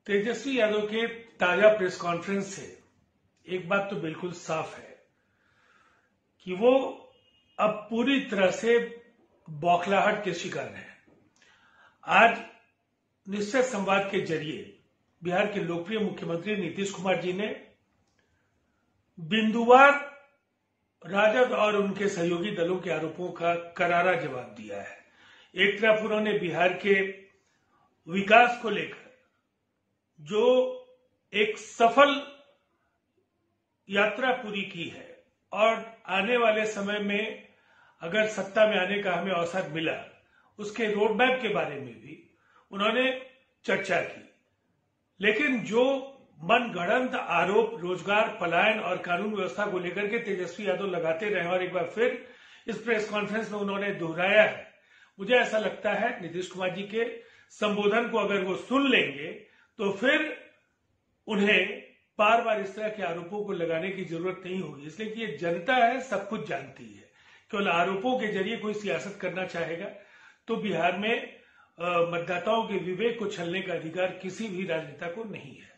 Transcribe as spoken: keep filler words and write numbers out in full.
तेजस्वी यादव के ताजा press conference से एक बात तो बिल्कुल साफ है कि वो अब पूरी तरह से बौखलाहट के शिकार हैं। आज निश्चय संवाद के जरिए बिहार के लोकप्रिय मुख्यमंत्री नीतीश कुमार जी ने बिंदुवार राजद और उनके सहयोगी दलों के आरोपों का करारा जवाब दिया है। एक तरफ उन्होंने बिहार के विकास को लेकर जो एक सफल यात्रा पूरी की है और आने वाले समय में अगर सत्ता में आने का हमें अवसर मिला, उसके रोड मैप के बारे में भी उन्होंने चर्चा की। लेकिन जो मनगढ़ंत आरोप रोजगार, पलायन और कानून व्यवस्था को लेकर के तेजस्वी यादव लगाते रहे और एक बार फिर इस प्रेस कॉन्फ्रेंस में उन्होंने दोहराया है, मुझे ऐसा लगता है नीतीश कुमार जी के संबोधन को अगर वो सुन लेंगे तो फिर उन्हें बार बार इस तरह के आरोपों को लगाने की जरूरत नहीं होगी, इसलिए कि ये जनता है, सब कुछ जानती है। केवल आरोपों के जरिए कोई सियासत करना चाहेगा तो बिहार में मतदाताओं के विवेक को छलने का अधिकार किसी भी राजनेता को नहीं है।